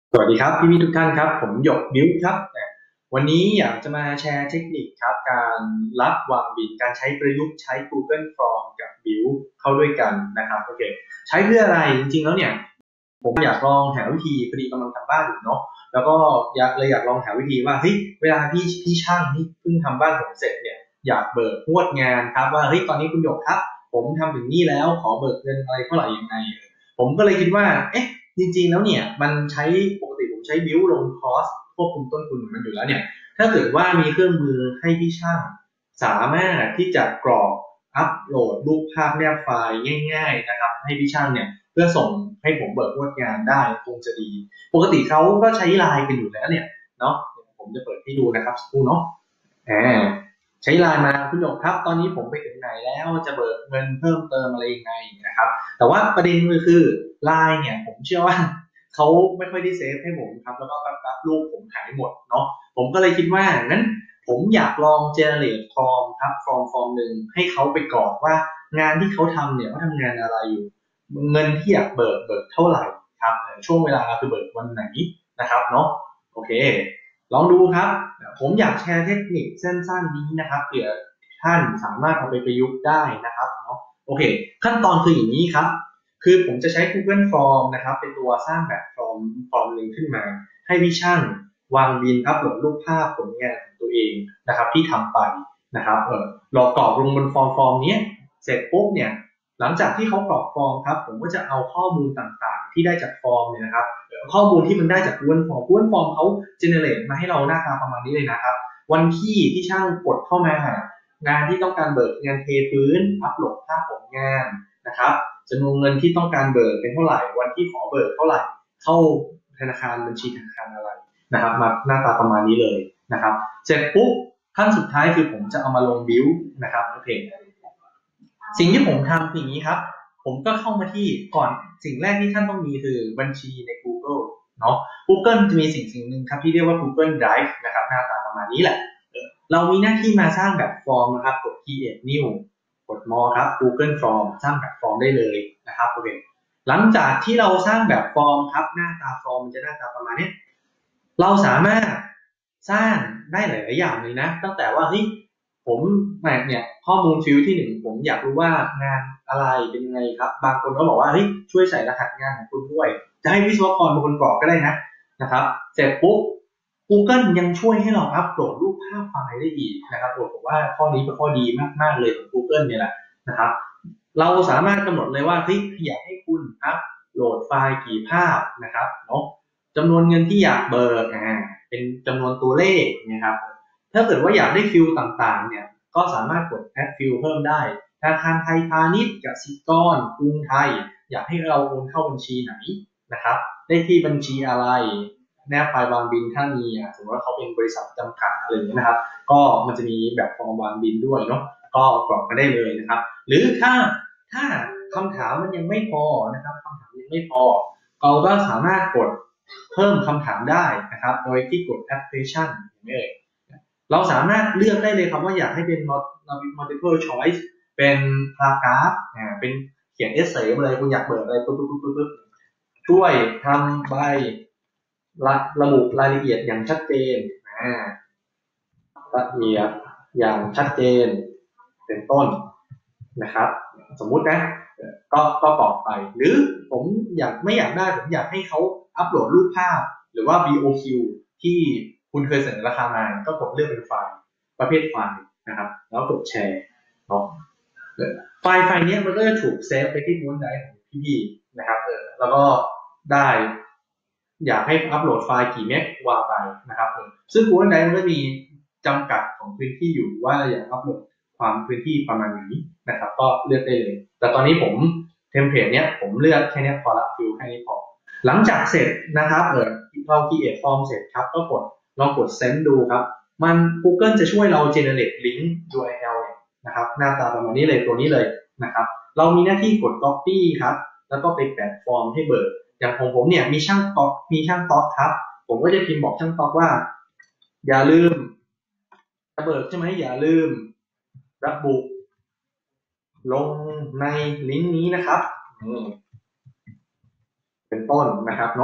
สวัสดีครับพี่ทุกท่านครับผมหยกบิ้วครับวันนี้อยากจะมาแชร์เทคนิคครับการรับวางบินการใช้ประยุกต์ใช้ Google Form กับบิ้วเข้าด้วยกันนะครับโอเคใช้เพื่ออะไรจริงๆแล้วเนี่ยผมอยากลองหาวิธีพอดีกำลังทำบ้านอยู่เนาะแล้วก็อยากลองหาวิธีว่าเฮ้ยเวลาพี่ช่างที่เพิ่งทำบ้านผมเสร็จเนี่ยอยากเบิกงวดงานครับว่าเฮ้ยตอนนี้คุณหยกครับผมทำถึงนี่แล้วขอเบิกเงินอะไรเท่าไหร่ยังไงผมก็เลยคิดว่าเอ๊ะ จริงๆแล้วเนี่ยมันใช้ปกติผมใช้บิลลงคอสควบคุมต้นทุนของมันอยู่แล้วเนี่ยถ้าเกิดว่ามีเครื่องมือให้พี่ช่างสามารถที่จะกรอกอัปโหลดรูปภาพแนบไฟล์ง่ายๆนะครับให้พี่ช่างเนี่ยเพื่อส่งให้ผมเบิกงวดงานได้คงจะดีปกติเขาก็ใช้ไลน์กันอยู่แล้วเนี่ยเนาะผมจะเปิดให้ดูนะครับสักครู่เนาะอ่าใช้ไลน์มาคุณหยกครับตอนนี้ผมไปถึงไหนแล้วจะเบิกเงินเพิ่มเติมอะไรยังไงนะครับแต่ว่าประเด็นคือไลน์เนี่ยผมเชื่อว่าเขาไม่ค่อยได้เซฟให้ผมครับแล้วก็แป๊บๆรูปผมหายหมดเนาะผมก็เลยคิดว่างั้นผมอยากลอง generate form ครับ form หนึ่งให้เขาไปกรอกว่างานที่เขาทำเนี่ยเขาทำงานอะไรอยู่เงินที่อยากเบิกเท่าไหร่ครับช่วงเวลาคือเบิกวันไหนนะครับเนาะโอเคลองดูครับผมอยากแชร์เทคนิคสั้นๆนี้นะครับเผื่อท่านสามารถเอาไปประยุกต์ได้นะครับเนาะโอเคขั้นตอนคืออย่างนี้ครับคือผมจะใช้ Google Form นะครับเป็นตัวสร้างแบบฟอร์มหนึ่งขึ้นมาให้วิชั่นวางบินอัปโหลดรูปภาพผลงานของตัวเองนะครับที่ทำไปนะครับเรากรอกลงบนฟอร์มนี้เสร็จปุ๊บเนี่ยหลังจากที่เขากรอกฟอร์มครับผมก็จะเอาข้อมูลต่างๆที่ได้จากฟอร์มเนี่ยนะครับข้อมูลที่มันได้จาก Google Form เขา generate มาให้เราหน้าตาประมาณนี้เลยนะครับวันที่ช่างกดเข้ามางานที่ต้องการเบิกงานเทพื้นอัปโหลดภาพผลงานนะครับจำนวนเงินที่ต้องการเบิกเป็นเท่าไหร่วันที่ขอเบิกเท่าไหร่เข้าธนาคารบัญชีธนาคารอะไรนะครับมาหน้าตาประมาณนี้เลยนะครับเสร็จปุ๊บขั้นสุดท้ายคือผมจะเอามาลงบิลนะครับโอเคสิ่งที่ผมทำคืออย่างนี้ครับผมก็เข้ามาที่ก่อนสิ่งแรกที่ท่านต้องมีคือบัญชีใน Google เนาะ Google จะมีสิ่งหนึ่งครับที่เรียกว่า Google Drive นะครับหน้าตาประมาณนี้แหละเรามีหน้าที่มาสร้างแบบฟอร์มนะครับกด create new กด more ครับ Google Form สร้างแบบฟอร์มได้เลยนะครับโอเคหลังจากที่เราสร้างแบบฟอร์มครับหน้าตาฟอร์มมันจะหน้าตาประมาณนี้เราสามารถสร้างได้หลายๆอย่างเลยนะตั้งแต่ว่าเฮ้ยผมเนี่ยข้อมูลฟิลที่หนึ่งผมอยากรู้ว่างานอะไรเป็นยังไงครับบางคนก็บอกว่าเฮ้ยช่วยใส่รหัสงานของคุณด้วยจะให้วิศวกรเป็นคนกรอกก็ได้นะครับเสร็จปุ๊บ Google ยังช่วยให้เราอัปโหลดรูปภาพไฟล์ได้อีกนะครับผมว่าข้อนี้เป็นข้อดีมากๆเลยของ Google เนี่ยแหละนะครับเราสามารถกำหนดเลยว่าเฮ้ยอยากให้คุณอัปโหลดไฟล์กี่ภาพนะครับเนาะจำนวนเงินที่อยากเบิกเป็นจำนวนตัวเลขนะครับถ้าเกิดว่าอยากได้ฟิลต่างๆเนี่ยก็สามารถกด add ฟิลเพิ่มได้ธนาคารไทยพาณิชย์กสิกรกรุงไทยอยากให้เราโอนเข้าบัญชีไหนนะครับได้ที่บัญชีอะไรแนบไฟล์วางบินถ้ามีสมมติว่าเขาเป็นบริษัทจำกัดอะไรอย่างนี้นะครับก็มันจะมีแบบฟอร์มวางบินด้วยเนาะก็กรอกมาได้เลยนะครับหรือถ้าคำถามมันยังไม่พอนะครับคำถามยังไม่พอเราก็สามารถกดเพิ่มคำถามได้นะครับโดยที่กด application เราสามารถเลือกได้เลยครับว่าอยากให้เป็น multiple choice เป็น paragraph เป็นเขียน essay มาเลยคุณอยากเบิกอะไรปุ๊บช่วยทำใบระบุรายละเอียดอย่างชัดเจนละเอียดอย่างชัดเจนเป็นต้นนะครับสมมุตินะก็กรอกไปหรือผมไม่อยากได้ผมอยากให้เขาอัปโหลดรูปภาพหรือว่า BOQ ที่คุณเคยเสนอราคามาก็กดเลือกเป็นไฟล์ประเภทไฟล์นะครับแล้วกดแชร์เนาะไฟล์นี้มันก็จะถูกเซฟไปที่มูนไดร์ของพี่ๆนะครับแล้วก็ได้อยากให้อัปโหลดไฟล์กี่เมกว่าไปนะครับซึ่งมูนไดร์มันก็มีจำกัดของพื้นที่อยู่ว่าอยากอัปโหลดความพื้นที่ประมาณไหนนะครับก็เลือกได้เลยแต่ตอนนี้ผมเทมเพลตเนี้ยผมเลือกแค่นี้พอละฟิลแค่นี้พอหลังจากเสร็จนะครับเรา create form เสร็จครับก็ลองกด send ดูครับมัน Google จะช่วยเรา generate link URL นะครับหน้าตาประมาณนี้เลยตัวนี้เลยนะครับเรามีหน้าที่กด copy ครับแล้วก็ไปแปะฟอร์มให้เบิกอย่างของผมเนี่ยมีช่างต๊อกครับผมก็จะพิมพ์บอกช่างต๊อกว่าอย่าลืมจะเบิกใช่ไหมอย่าลืมระบุลงในลิงก์นี้นะครับเป็นต้นนะครับเนาะ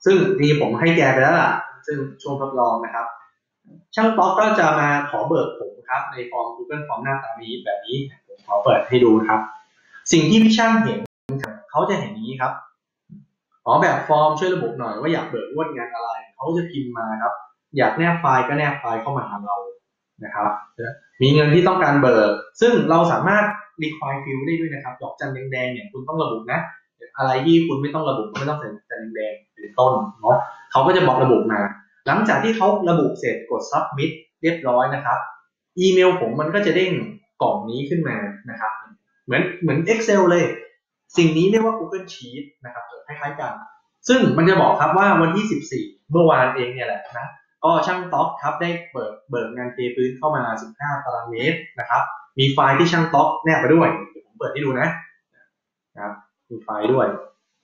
ซึ่งนี่ผมให้แกไปแล้วล่ะซึ่งช่วงทดลองนะครับช่างต๊อกก็จะมาขอเบิกผมครับในฟอร์ม Google Form หน้าตานี้แบบนี้ผมขอเปิดให้ดูครับสิ่งที่พี่ช่างเห็นเขาจะเห็นอย่างนี้ครับขอแบบฟอร์มช่วยระบุหน่อยว่าอยากเบิกงวดงานอะไรเขาจะพิมพ์มาครับอยากแนบไฟล์ก็แนบไฟล์เข้ามาหาเรานะครับมีเงินที่ต้องการเบิกซึ่งเราสามารถ require field ได้ด้วยนะครับดอกจันแดงๆเนี่ยคุณต้องระบุนะอะไรที่คุณไม่ต้องระบุไม่ต้องใส่จันแดงเป็นต้นเนาะเขาก็จะบอกระบุมาหลังจากที่เขาระบุเสร็จกด submit เรียบร้อยนะครับอีเมลผมมันก็จะเด้งกล่องนี้ขึ้นมานะครับเหมือน Excel เลยสิ่งนี้เรียกว่า Google Sheet นะครับคล้ายๆกันซึ่งมันจะบอกครับว่าวันที่14เมื่อวานเองเนี่ยแหละนะก็ช่างต๊อกครับได้เบิกงานเทพื้นเข้ามา15ตารางเมตรนะครับมีไฟล์ที่ช่างต๊อกแนบไปด้วยเดี๋ยวผมเปิดให้ดูนะครับมีไฟล์ด้วย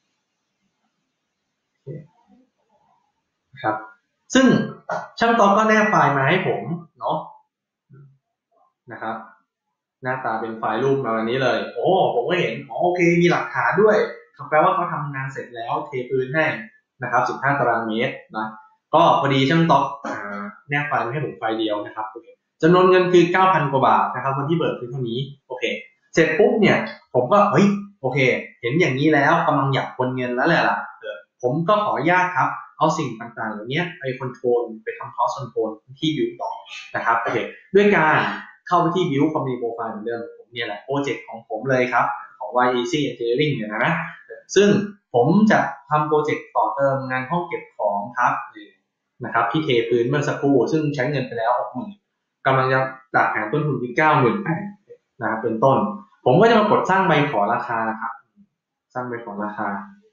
ครับซึ่งช่างต๊อกก็แนบไฟล์มาให้ผมเนาะนะครับหน้าตาเป็นไฟล์รูปมาแบบนี้เลยโอ้ผมก็เห็นโอเคมีหลักฐานด้วยแปลว่าเขาทำงานเสร็จแล้วเทพื้นให้นะครับ15ตารางเมตรนะก็พอดีช่างต๊อกแนบไฟล์มาให้ผมไฟล์เดียวนะครับจำนวนเงินคือ 9,000 กว่าบาทนะครับวันที่เบิกคือเท่านี้โอเคเสร็จปุ๊บเนี่ยผมก็โอเคเห็นอย่างนี้แล้วกำลังอยากโอนเงินแล้วแหละผมก็ขออนุญาตครับเอาสิ่งต่างๆเหล่านี้ไปคอนโทรลไปทำคอสคอนโทรลที่บิวต่อนะครับโอเคด้วยการเข้าไปที่ Build Company Profile เหมือนเดิมผมเนี่ยแหละโปรเจกต์ของผมเลยครับของ YAC Engineering เนี่ยนะซึ่งผมจะทำโปรเจกต์ต่อเติมงานห้องเก็บของครับนะครับที่เทพื้นเมื่อสักครู่ซึ่งใช้เงินไปแล้ว 60,000 กำลังจะจัดหาต้นทุนที่ 98,000 นะครับเป็นต้นผมก็จะมากดสร้างใบขอราคาครับสร้างใบขอราคา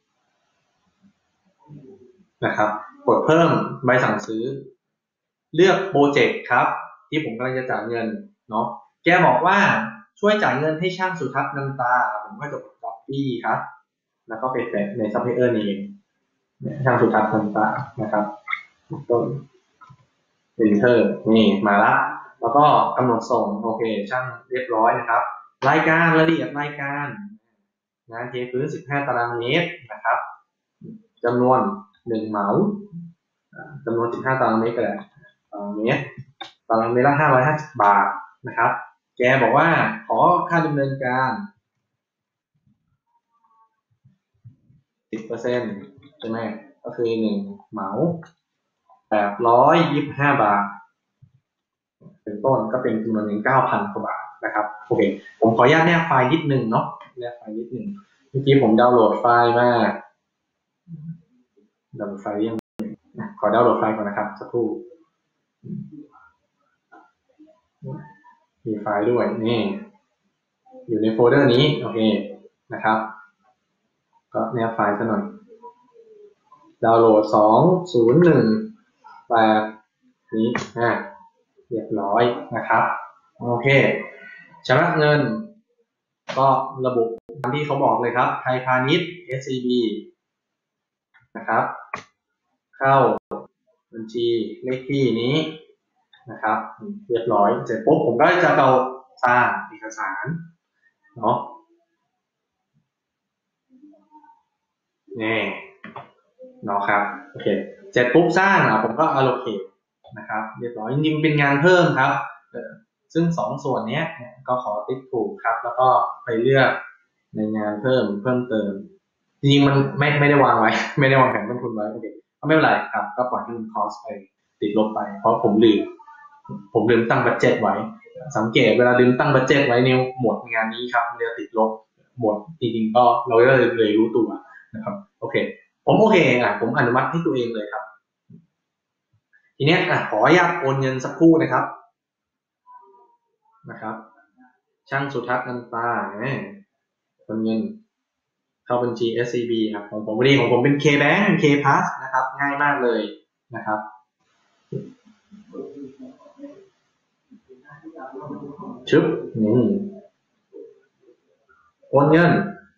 นะครับกดเพิ่มใบสั่งซื้อเลือกโปรเจกต์ครับที่ผมกำลังจะจ่ายเงินเนาะแกบอกว่าช่วยจ่ายเงินให้ช่างสุทัศน์นันตาผมก็จะกด copy ครับแล้วก็ไปแปะในซัพพลายเออร์นี้ช่างสุทัศน์นันตานะครับต้น enter นี่มาละแล้วก็กำหนดส่งโอเคช่างเรียบร้อยนะครับรายการรายละเอียดรายการงานเทพื้น15ตารางเมตรนะครับจำนวน1เหมาจำนวน15ตารางเมตรก็ได้ตารางเมตรละ550 บาทนะครับแกบอกว่าขอค่าดำเนินการ 10% ใช่ไหมก็คือ1เหมา825 บาทเป็นต้นก็เป็นจำนวนเงิน 9,000 กว่าบาทนะครับโอเคผมขออนุญาตแนบไฟล์นิดนึงเนาะแนบไฟล์นิดนึงเมื่อกี้ผมดาวน์โหลดไฟล์มาดาวน์โหลดไฟล์ยังขอดาวน์โหลดไฟล์ก่อนนะครับสักครู่มีไฟล์ด้วยนี่อยู่ในโฟลเดอร์นี้โอเคนะครับก็แนบไฟล์ซะหน่อยดาวน์โหลด2018นี้เรียบร้อยนะครับโอเคชำระเงินก็ระบุตามที่เขาบอกเลยครับไทยพาณิชย์ SCB นะครับเข้าบัญชีเลขที่นี้นะครับเรียบร้อยเสร็จปุ๊บผมก็จะเอาสร้างเอกสารเนาะนี่เนาะครับโอเคเสร็จปุ๊บสร้างผมก็ allocate นะครับเรียบร้อยจริงๆเป็นงานเพิ่มครับซึ่ง2ส่วนนี้ก็ขอติ๊กถูกครับแล้วก็ไปเลือกในงานเพิ่มเติมจริงๆมันไม่ได้วางไว้ไม่ได้วางแผนต้นทุนไว้โอเคก็ไม่เป็นไรครับก็ปล่อยให้มันคอสไปติดลบไปเพราะผมลืมตั้งบัดเจ็ตไว้สังเกตเวลาลืมตั้งบัดเจ็ตไว้เนี่ยหมดงานนี้ครับมันจะติดลบหมดจริงๆก็เราก็เลยรู้ตัวนะครับโอเคผมโอเคผมอนุมัติให้ตัวเองเลยครับทีนี้ขออนุญาตโอนเงินสักครู่นะครับช่างสุทัศน์นันตาโอนเงินเข้าบัญชี SCB ครับของผมพอดีของผมเป็น KBank KPass นะครับง่ายมากเลยนะครับชึบนี่โอนเงิน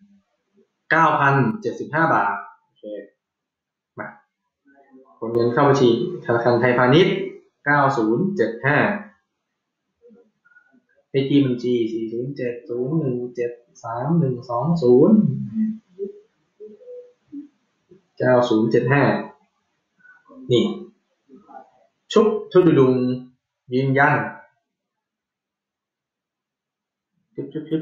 9,075 บาทโอเคมาโอนเงินเข้าบัญชีธนาคารไทยพาณิชย์9075เลขที่บัญชี40701731120 9075 นี่ชุบชุดดุงยืนยันชุบ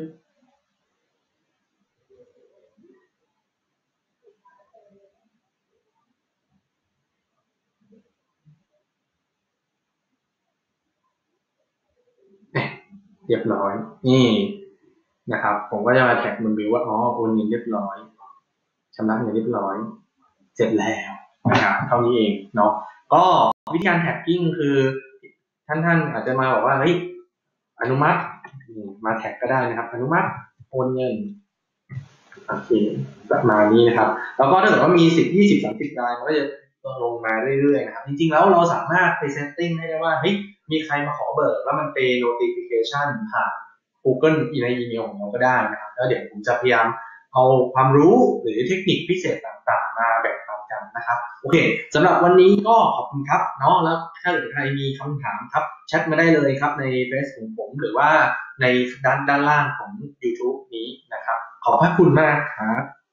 เรียบร้อยนี่นะครับผมก็จะมาแท็กบนบิลว่าอ๋อโอนเงินเรียบร้อยชำระเงินเรียบร้อยเสร็จแล้วนะครับเท่านี้เองเนาะก็วิธีการแท็กกิ้งคือท่านอาจจะมาบอกว่าเฮ้ยอนุมัติมาแท็กก็ได้นะครับอนุมัติโอนเงินโอเคประมาณนี้นะครับแล้วก็ถ้าเกิดว่ามี10 20 30 รายมันก็จะลงมาเรื่อยๆนะครับจริงๆแล้วเราสามารถไปเซตติ้งให้ได้ว่าเฮ้ยมีใครมาขอเบิกแล้วมันเป็น notification ผ่าน Google ในอีเมลของเราก็ได้นะครับแล้วเดี๋ยวผมจะพยายามเอาความรู้หรือเทคนิคพิเศษต่างๆมาแบ่งปันกันนะครับโอเคสำหรับวันนี้ก็ขอบคุณครับเนาะแล้วถ้าเกิดใครมีคำถามครับแชทมาได้เลยครับในเฟซของผมหรือว่าในด้านล่างของ YouTube นี้นะครับขอบพระคุณมากครับ